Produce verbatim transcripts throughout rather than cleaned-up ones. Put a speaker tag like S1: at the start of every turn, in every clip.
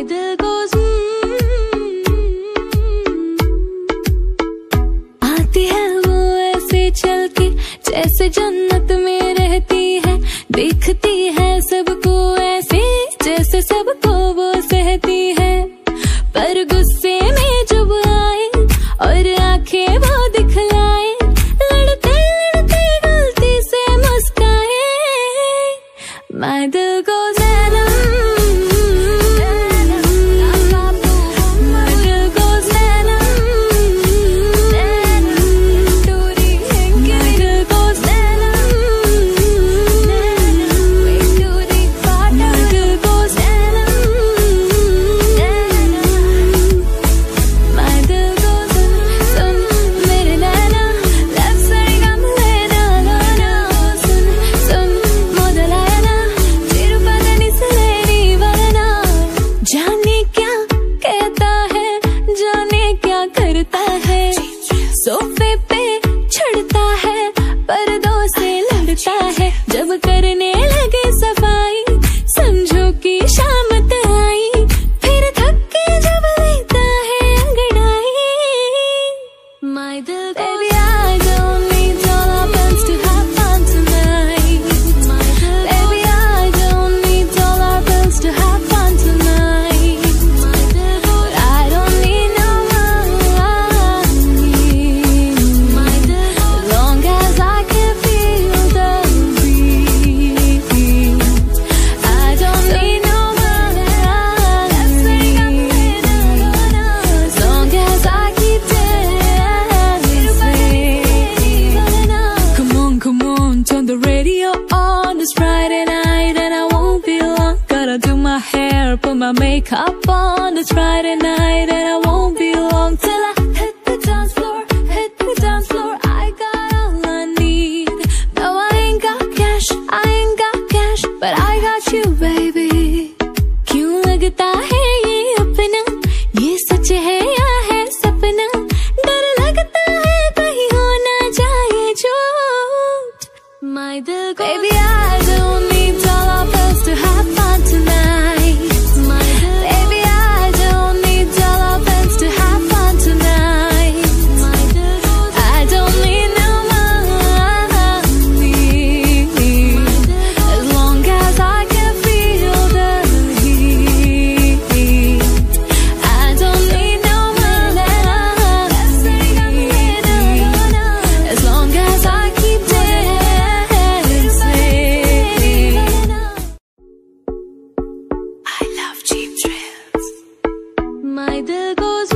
S1: My दिल goes आती है वो ऐसे चल के जैसे जन्नत में रहती है, दिखती है सबको ऐसे जैसे सबको वो सहती है। पर गुस्से में जब आए और आंखें वो दिखलाए, लड़ते लड़ते गलती से मुस्काए। My दिल goes सोफे पे चढ़ता है, पर्दों से लड़ता है। जब करने लगे सफाई समझो कि शामत आई, फिर थक के जब लेता है अंगड़ाई। My दिल baby I don't need all our plans to have fun tonight. My दिल baby I don't need all our plans to have fun tonight. My दिल but I don't need no put my makeup on. It's Friday night and I won't be long till I hit the dance floor, hit the dance floor. I got all I need. No, I ain't got cash, I ain't got cash, but I got you, baby. क्यों लगता है ये अपना, ये सच है या है सपना? डर लगता है कहीं हो ना जाए झूठ। My दिल baby I don't need all our plans to have fun tonight. My दिल goes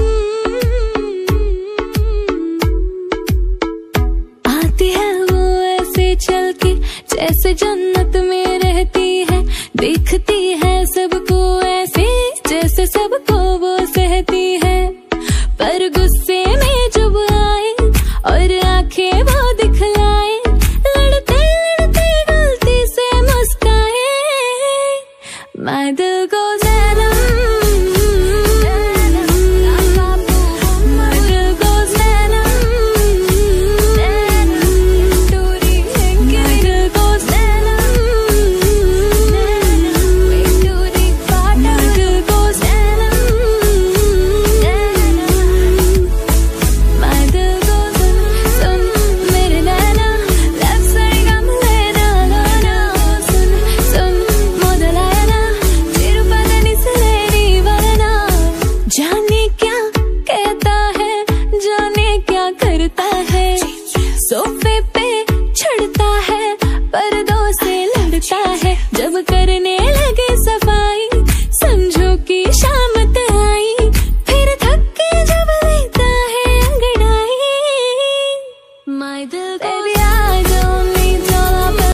S1: आती है वो ऐसे चल के जैसे जन्नत में रहती है, दिखती है सबको ऐसे जैसे सबको वो सहती है। पर गुस्से में जब आए और आंखें वो दिखलाए, लड़ते लड़ते गलती से मुस्काए। My दिल